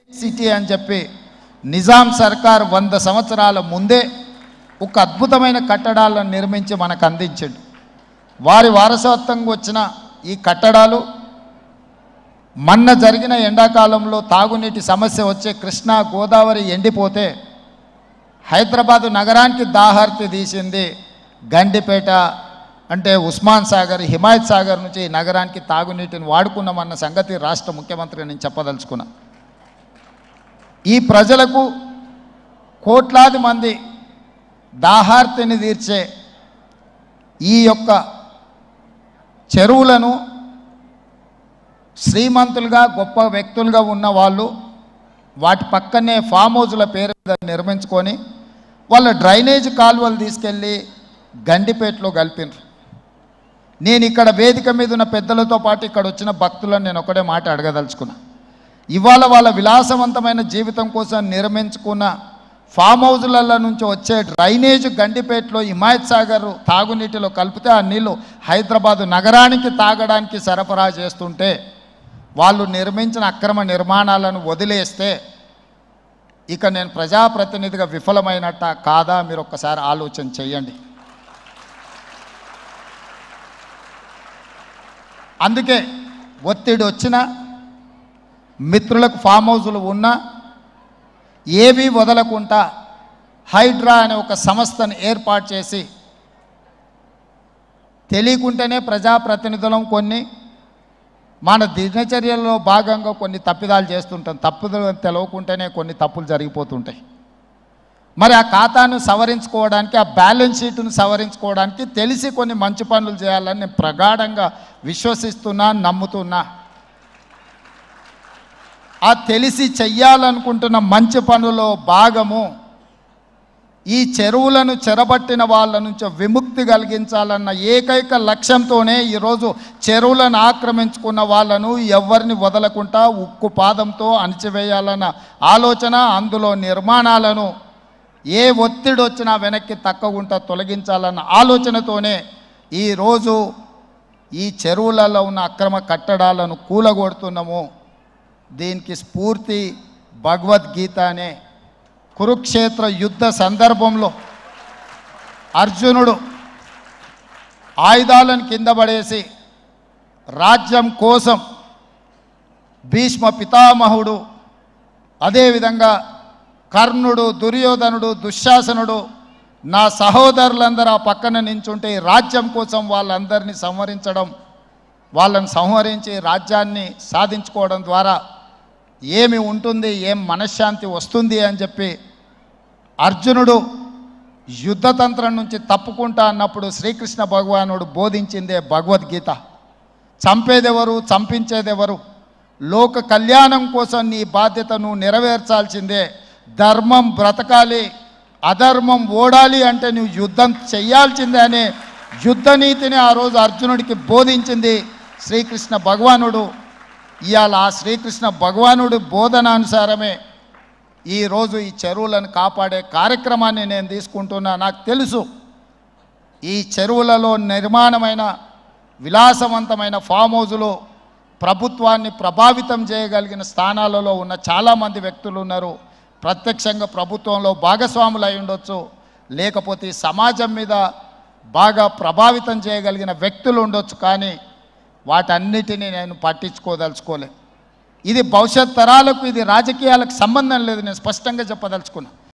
City అని చెప్పి నిజాం సర్కార్ 100 సంవత్సరాల ముందే ఒక అద్భుతమైన కట్టడాలను నిర్మించి మనకు అందించాడు. వారి వారసత్వంగా వచ్చిన ఈ కట్టడాలు మొన్న జరిగిన ఎండాకాలంలో తాగునీటి సమస్య వచ్చే కృష్ణా గోదావరి ఎండిపోతే హైదరాబాదు నగరానికి దాహార్తి తీసింది గండిపేట అంటే ఉస్మాన్ సాగర్ హిమాయత్ సాగర్ నుంచి నగరానికి తాగునీటిని వాడుకున్నామన్న సంగతి రాష్ట్ర ముఖ్యమంత్రి నేను చెప్పదలుచుకున్నా. ఈ ప్రజలకు కోట్లాది మంది దాహార్తిని తీర్చే ఈ యొక్క చెరువులను శ్రీమంతులుగా గొప్ప వ్యక్తులుగా ఉన్న వాళ్ళు వాటి పక్కనే ఫామ్ హౌజుల పేరు మీద నిర్మించుకొని వాళ్ళ డ్రైనేజ్ కాలువలు తీసుకెళ్ళి గండిపేటలో కలిపినారు. నేను ఇక్కడ వేదిక మీద ఉన్న పెద్దలతో పాటు ఇక్కడ వచ్చిన భక్తులను నేను ఒకటే మాట అడగదలుచుకున్నా. ఇవాళ వాళ్ళ విలాసవంతమైన జీవితం కోసం నిర్మించుకున్న ఫామ్ హౌజుల నుంచి వచ్చే డ్రైనేజ్ గండిపేటలో హిమాయత్ సాగర్ తాగునీటిలో కలిపితే ఆ నీళ్ళు హైదరాబాదు నగరానికి తాగడానికి సరఫరా చేస్తుంటే వాళ్ళు నిర్మించిన అక్రమ నిర్మాణాలను వదిలేస్తే ఇక నేను ప్రజాప్రతినిధిగా విఫలమైనట్ట కాదా మీరు ఒక్కసారి ఆలోచన చేయండి. అందుకే ఒత్తిడి వచ్చినా మిత్రులకు ఫామ్ హౌజులు ఉన్నా ఏవి వదలకుండా హైడ్రా అనే ఒక సంస్థను ఏర్పాటు చేసి తెలియకుంటేనే ప్రజాప్రతినిధులం కొన్ని మన దినచర్యల్లో భాగంగా కొన్ని తప్పిదాలు చేస్తుంటాం. తప్పులు తెలవకుంటేనే కొన్ని తప్పులు జరిగిపోతుంటాయి. మరి ఆ ఖాతాను సవరించుకోవడానికి ఆ బ్యాలెన్స్ షీట్ను సవరించుకోవడానికి తెలిసి కొన్ని మంచి పనులు చేయాలని నేను ప్రగాఢంగా విశ్వసిస్తున్నా నమ్ముతున్నా. ఆ తెలిసి చెయ్యాలనుకుంటున్న మంచి పనులో భాగము ఈ చెరువులను చెరబట్టిన వాళ్ళ నుంచి విముక్తి కలిగించాలన్న ఏకైక లక్ష్యంతోనే ఈరోజు చెరువులను ఆక్రమించుకున్న వాళ్ళను ఎవరిని వదలకుండా ఉక్కు పాదంతో అణిచివేయాలన్న ఆలోచన, అందులో నిర్మాణాలను ఏ ఒత్తిడి వచ్చినా వెనక్కి తక్కకుండా తొలగించాలన్న ఆలోచనతోనే ఈరోజు ఈ చెరువులలో ఉన్న అక్రమ కట్టడాలను కూలగొడుతున్నాము. దీనికి స్ఫూర్తి భగవద్గీత అనే కురుక్షేత్ర యుద్ధ సందర్భంలో అర్జునుడు ఆయుధాలను కింద పడేసి రాజ్యం కోసం భీష్మ పితామహుడు, అదేవిధంగా కర్ణుడు, దుర్యోధనుడు, దుశ్శాసనుడు నా సహోదరులందరూ ఆ పక్కన నించుంటే రాజ్యం కోసం వాళ్ళందరినీ సంహరించడం, వాళ్ళని సంహరించి రాజ్యాన్ని సాధించుకోవడం ద్వారా ఏమి ఉంటుంది, ఏం మనశ్శాంతి వస్తుంది అని చెప్పి అర్జునుడు యుద్ధతంత్రం నుంచి తప్పుకుంటా అన్నప్పుడు శ్రీకృష్ణ భగవానుడు బోధించిందే భగవద్గీత. చంపేదెవరు, చంపించేదెవరు, లోక కళ్యాణం కోసం నీ బాధ్యతను నెరవేర్చాల్సిందే. ధర్మం బ్రతకాలి, అధర్మం ఓడాలి అంటే నువ్వు యుద్ధం చెయ్యాల్సిందే అనే యుద్ధనీతిని ఆ రోజు అర్జునుడికి బోధించింది శ్రీకృష్ణ భగవానుడు. ఇవాళ ఆ శ్రీకృష్ణ భగవానుడి బోధనానుసారమే ఈరోజు ఈ చెరువులను కాపాడే కార్యక్రమాన్ని నేను తీసుకుంటున్నా. నాకు తెలుసు ఈ చెరువులలో నిర్మాణమైన విలాసవంతమైన ఫామ్ హౌజులు ప్రభుత్వాన్ని ప్రభావితం చేయగలిగిన స్థానాలలో ఉన్న చాలామంది వ్యక్తులు ఉన్నారు. ప్రత్యక్షంగా ప్రభుత్వంలో భాగస్వాములు అయి ఉండొచ్చు, లేకపోతే సమాజం మీద బాగా ప్రభావితం చేయగలిగిన వ్యక్తులు ఉండొచ్చు. కానీ వాటన్నిటినీ నేను పట్టించుకోదలుచుకోలే. ఇది భవిష్యత్ తరాలకు, ఇది రాజకీయాలకు సంబంధం లేదు. నేను స్పష్టంగా చెప్పదలుచుకున్నా.